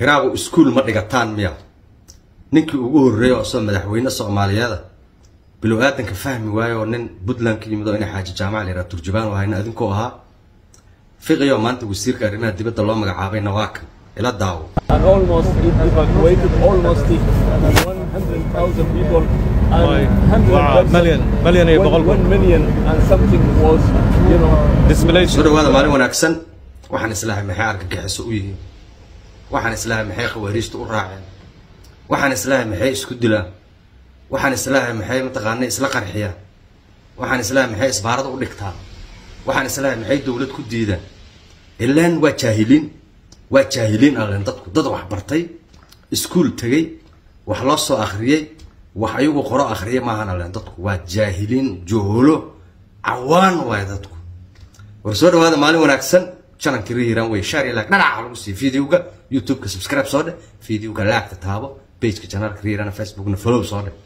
هرابو اسكول ما دغتان ميا نينكي ugu horeeyo soo madaxweyne Soomaaliyeed bilow aadanka fahmi waayo nin Puntland ka yimid oo in xaaji jaamac leeyahay turjubaan waayna adinku ahaa fiqiyo maanta wasiirka arrimaha dibadda loo magacaabay Nawaak ila daawo and almost evacuated almost 100,000 people and 1 million and something was displaced. soo dhawaada maalin wanaagsan waxaan islaahay maxay argagixiso u yihiin waxaan islaahay maxay khawariista u raaceen waxaan islaahay maxay isku dilaan waxaan islaahay maxay mataqaanay isla qarxiyaan waxaan islaahay maxay isbaarada u dhigtaan waxaan islaahay maxay dawlad ku diidaan ilaan waa jaahiliin aan dadku dad wax bartay iskuul tagay wax loo soo akhriyay wax ayagu qoro akhriyay ma ahan dadku waa jaahiliin joolo awaan waa dadku war soo dhawaada maalin wanaagsan channel kiriiraan way share ila dhanaca lagu sii videoga YouTube ka subscribe soo dhe videoga like taabo page ka channel kiriiraan Facebook na follow soo dhe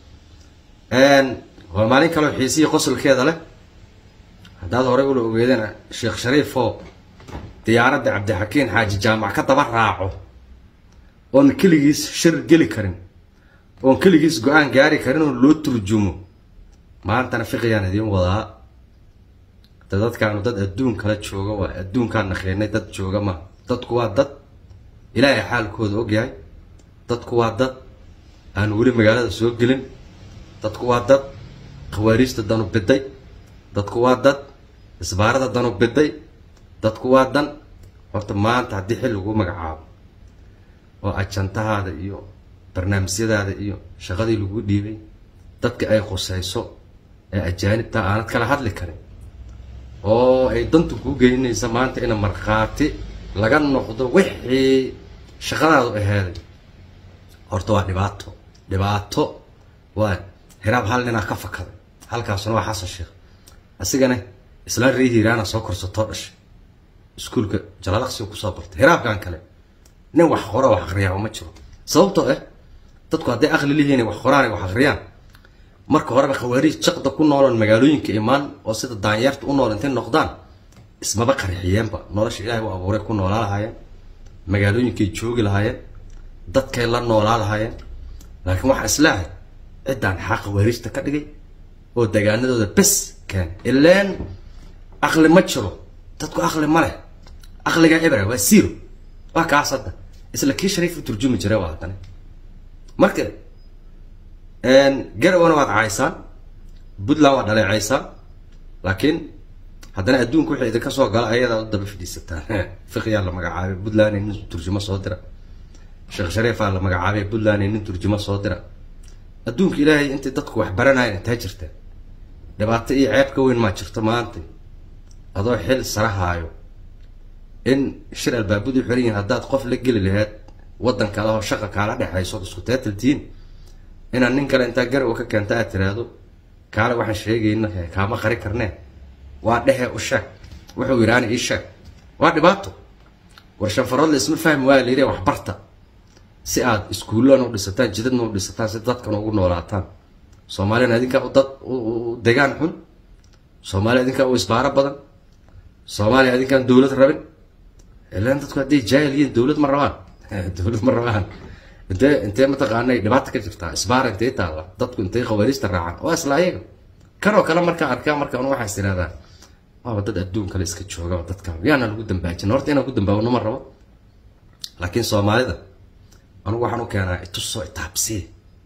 waa maalin kale xiisiyo qosolkeeda leh hadaad hore u ogeedeen Sheekh Shariif oo diyaaradda Cabdixakiin Xaaji Jaamac ka daba raaco oo kaligiis shir gali karin oo kaligiis go'aan gaari karin oo loo turjumo maanta fiqiyaan idin wadaa dadkan dad adduun kala jooga waa adduunkan naqeynay dad jooga ma dadku waa dad ilaahay xaalkooda og yahay dadku waa dad aan wali magaalada soo gelin dadku waa dad khawariista danu biday dadku waa dad isbaarada danu biday dadku waa dan horta maanta hadii xil lagu magacaabo oo ajantahaada iyo barnaamijyadaada iyo shaqadii lagu dhiibay dadka ay qosayso ee ajaanibta aanad kala hadli karin oo ay dantu ku geynaysa maanta in marxaati laga noqdo wixii shaqadaadu ahayd horta waa dhibaato waa hiraab hal nina ka fakada halkaasna waa Xasan Sheekh asigana isla rihiirana soo korsato dhashay iskuulka Jalaalaqsi ku soo bartay hiraabkan kale nin wax qoro wax akhriyaa ma jiro sababtoo ah dadku haday aqli leeyihiin wax qoraan wax akhriyaan marka hore khawariij shaqada ku noolon magaalooyinka imaan oo sida daanyarta u nool intay noqdaan ismaba qarxiyeenba nolosha Ilaahay waa abuuray ku noolaalaayeen magaalooyinkay joogi lahaayeen dadkay la noolaalaayeen laakiin waxa islaahay cidaan xaq khawariijta ka dhigay oo dagaanadooda bas kan ilaan aqli ma jiro dadku aqli ma leh aqliga ibra waa zero waa kaasada isla kii Shariif turjumi jiray waa tan marka garwana waad caaysan Puntland waa dhaleecaysan laakiin haddana adduunku wixii idin ka soo gala ayada u daba fidhiisataa fiqiya la magacaabay Puntland in turjuma soo dira Sheekh Shariif la magacaabay Puntland in turjuma soo dira adduunka Ilaahay inta dadku wax baranayaan inta jirta dhibaato iyo ceeb ka weyn ma jirto maanta adoo xil sarahaayo in shir albaabadu xirin hadaad qof la gali lahayd wadan kale oo shaqo kala dhaxayso isku teetaltiin in nin kale inta gar oo ka keenta tiraado kale waxaan sheegayna kaama qari karnaa waa dhexe u sheeg wuxuu yiraahdaa ii sheeg waa dhibaato warshan farad la isma fahmi waa leeyahay wax barta si aad iskuulaan u dhisataan jidadna u dhisataan si dadkan ugu noolaataan Soomaaliya adinka u dad deegaan xun Soomaaliya adinka u isbaara badan Soomaaliya adinka dawlad rabin ilaan dadku hadii jaahiliin dawlad ma rabaan intee ma taqaanay dhibaato ka jirta isbaara intee taala dadku intee khawariista raacaan oo isla ayaga karo kala marka arkaa marka anu waxa isiraadaan waa dad adduun kale iska jooga dadka yaana lagu dambaajin horta inaan ku dambaawno ma rabo laakiin Soomaalida anu waxaan u keenaa itus soo taabsi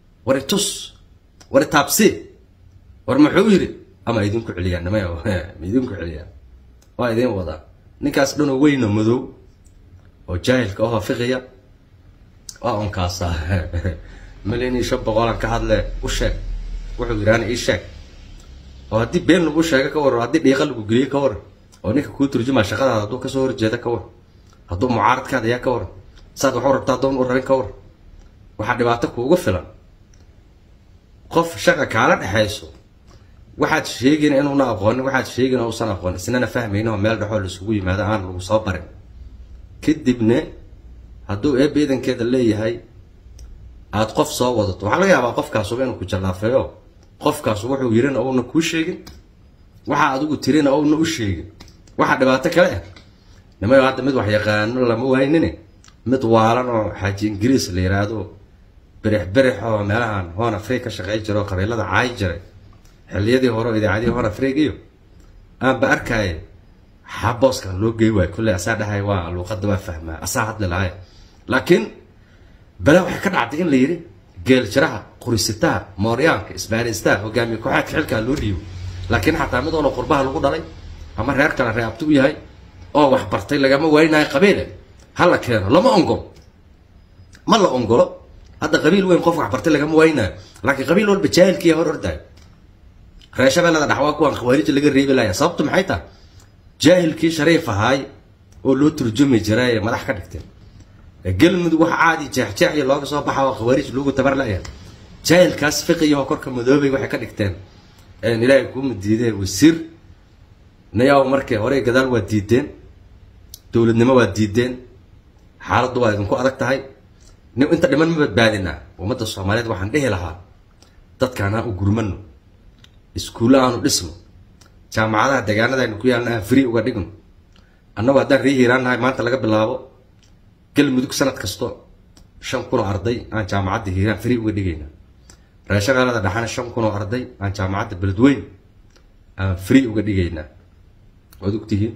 war taabsi war muxuu yiri ama idinku celiyaan ma idinku celiyaan waa idin wada ninkaas dhano weyna madow oo jaahilka oo fiqiya waa on kaasa malini shabaqolan ka hadle u sheeg wuxuu yiraahdaa ii sheeg oo hadii been lagu sheego ka war hadii dhiiqa lagu geliyo ka war oo ninka ku turjuma shaqadaada haduu ka soo horjeeda ka war haduu mucaaradkaada yaa ka war saad wuxuu rabtaa doon u rabin ka war waxa dhibaato kuugu filan qof shaqa kala dhaxayso waxaad sheegin inuu na aqoon waxaad sheegin oo san aqoon isna fahmayno meel dhaxo la isugu yimaado aan lagu soo barin kadibna haduu eebeedankeeda leeyahay aad qof soo wadato waxa laga yaabaa qofkaas inuu ku jalaafeeyo qofkaas wuxuu yirina oo na ku sheegin waxa adigu tirina oo na u sheegin waxa dhibaato kale nimayo hadda mid wax yaqaan lama waynine mid waalan oo xaaji ingiriis la yiraahdo برح أو ملان هون أفريقيا شغال جرو قبيلة هذا عايجري حليدي هورو إذا عادي هون أفريقيا أنا بأركاي حبوس كان لو جيوا كل أسعد هاي لو قد ما فهمه أسعد للعاي لكن بلا واحد كان عطين ليري قال جراها قريستا موريانك إسبانيستا وقام يكون حاك حلك لوريو لكن حتى عمدوا لو قربها لو قدري أما ريال كان ريابتو هاي أو واحد برتي لقى ما وين هاي قبيلة هلا كان لما أنقل ما لا أنقله هذا قبيل وين قف عبرت لك موينه لكن قبيل وين بتشايل كي هور أرداي راشة بلا دعواك وان خوارج اللي قريب لا صبت محيطه جاهل كي شريفة هاي ولو ترجمي جرايه ما راح كدكتين قلمد wax caadi jeexjeexay looga soo baxo خوارج loogu tabar laayay جاهل kaas fiqiyo korka madoobay waxay ka dhigteen in ilaahay ku midiiday wasiir nayaw markay hore gadaal waa diideen dawladnimo waa diideen xaaladdu waa idinku adag tahay inta dhiman ma badbaadina ummadda Soomaaliyeed waxaan dhihi lahaa dadkana u gurmano iskuulaanu dhismo jaamacadaha deegaanada aynu ku yaalnaa free uga dhigno annagu haddaan rihiiraanahay maanta laga bilaabo galmudug sanad kasto 5,000 arday aan jaamacadda hiiraan free uga dhigayna raashaqaalada dhaxana 5,000 arday aan jaamacadda beledweyne aan free uga dhigayna waad ogtihiin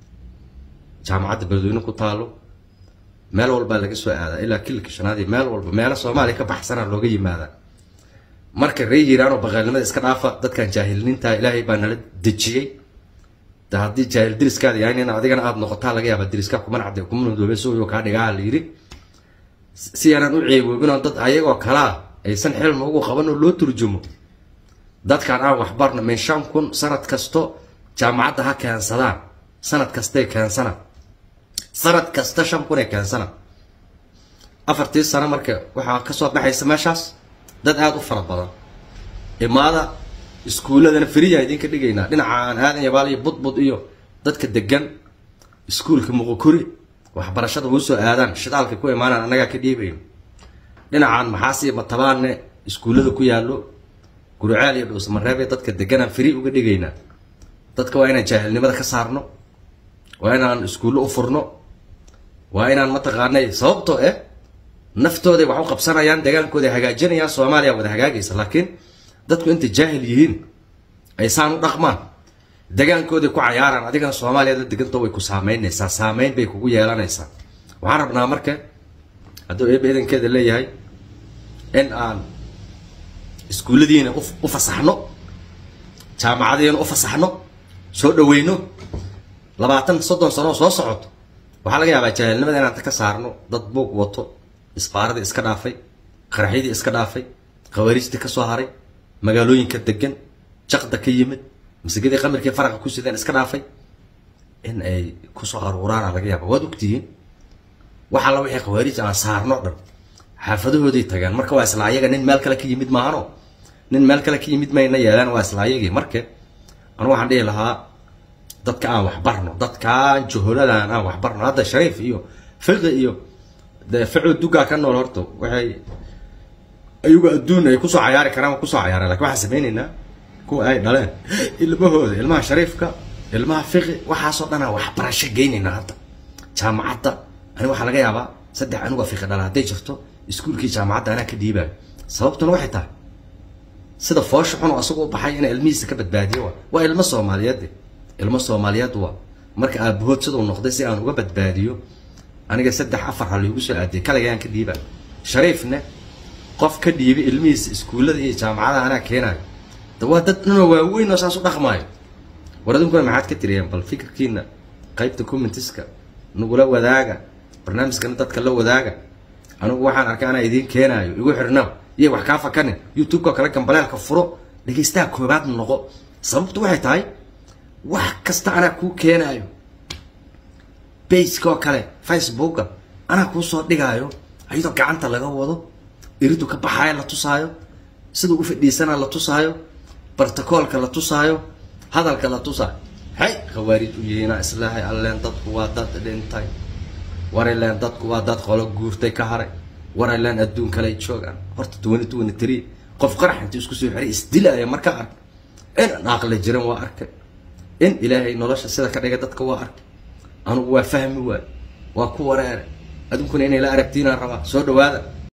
jaamacadda beledweyne ku taalo meel walba laga soo aadaa ilaa kilka shanaad meel walba meel Soomaali ka baxsan looga yimaada marka reeyiraan oo baqaalnimada iska dhaafa dadkan jaahilniinta Ilaahay baa nala dejiyay hadii jaahil diriskaada yahay in adigana aad noqotaa laga yaabaa diriska kuma nacday kuma nodoobeeso ka dhigaa la yiri si aanan u ceeboobin dad ayagoo kala aysan xilmo ugu qaban oo loo turjumo dadkan aan wax barna min 5,000 sanad kasto jaamacadda ha keensadaan sanad kastay keensanaa sanad kasta 5,000 keensanaa afartii sano marka waxa ka soo baxaysa meeshaas dad aad u fara badan imaada iskuuladana free ah idinka dhigaynaa dhinacaan aadan yabaal iyo budbud iyo dadka degan iskuulka muqokuri waxbarashada uu soo aadaan shidaalka ku imaanaan anaga ka dhiibayno dhinacaan maxaasi matabaane iskuulada ku yaalo gurcaal iyo Dhuusamareeb dadka degan free uga dhigaynaa dadka waa inaan jaahilnimada ka saarno waa inaan iskuulo u furno waa inaan mataqaanay sababtoo naftooda wax u qabsanayaan deegaankooda hagaajinayaan Soomaaliya wada hagaagaysa laakiin dadku inta jaahil yihiin ay saan u dhaqmaan deegaankooda ku cayaaraan adigana Soomaaliya deegantoo way ku saameynaysaa saameyn bay kugu yeelanaysaa waxaan rabnaa marka haddii ay beedankeeda leeyahay in aan iskuuladiina u fasaxno jaamacadiina u fasaxno soo dhaweyno 20-30 sano soo socoto waxa laga yaabaa jaahilnimada inaan ka saarno dad buug wato isbaarada iska dhaafay qaraxyadii iska dhaafay qawaariistii ka soo haray magaalooyinka degan jaqda ka yimid masjidada qamarkii faraqa ku sideen iska dhaafay in ay ku soo aruuraan laga yaabaa waad ogtihiin waxa la wixii qawaariis aan saarno dhan xaafadahoodii tagaan marka waa isla ayaga nin meel kale ka yimid maahano nin meel kale ka yimid mayna yeelan waa isla ayagii marka anu waxaan dhihi lahaa dadka aan wax barno dadka juhuladan aan wax barno hada Shariif iyo Fiqi iyo ficil duga ka nool horto waxay ayuga adduun ay ku soo ciyaari karaan ku soo ciyaaraan laakiin waxa sameeynayna ku ay dhaleen ilmahooda ilmaha Shariifka ilmaha Fiqi waxa soo dhanaa wax barasho geynayna hadda jaamacadda ani waxa laga yaabaa saddex anuga Fiqi dhalaatay jirto iskuulkii jaamacadda ana ka dhiibay sababtuna waxay tahay sida foosh xun oo asagoo baxay in ilmihiisa ka badbaadiyo waa ilmo Soomaaliyeed waa marka aabahood sidoo noqday si aan uga badbaadiyo aniga 3-4 hal igu soo aaday kala gaan ka dhiibay Shariifna qof ka dhiibay ilmihiisa iskuulada iyo jaamacadaha ana keenay dad waaweyn oo saas u dhaqmaayo waradinku maxaad ka tiriyeen bal fikirkiina qaybta commentiska nugula wadaaga barnaamijkan dadka la wadaaga anigu waxaan arkaa ana idin keenayo igu xirnaa iyo wax ka fakanin YouTube-ka kala kambalaalka furo dhageystaa koobaad noqo sababtu waxay tahay wax kasta ana ku keenayo page-ka kale Facebook-ka ana ku soo dhigayo ayadoo gacanta laga wado iridu ka baxay la tusaayo sida uu fadhiisana la tusaayo protocol-ka la tusaayo hadalka la tusaayo hay khawaarij u yeena islaahay alleen dadku waa dad dhintay wareelaan dadku waa dad qolo guurtay ka haray wareelaan adduun kale joogan horta 2023 qof qarax intii isku soo xiray isdilaya marka ark in aqal jiran waa arkay in ilaahay nolosha sida ka dhigay dadka waa arkay anu waa fahmi waa ku wareer adunkuna inay la aragtiinaan rabaa soo dhawaada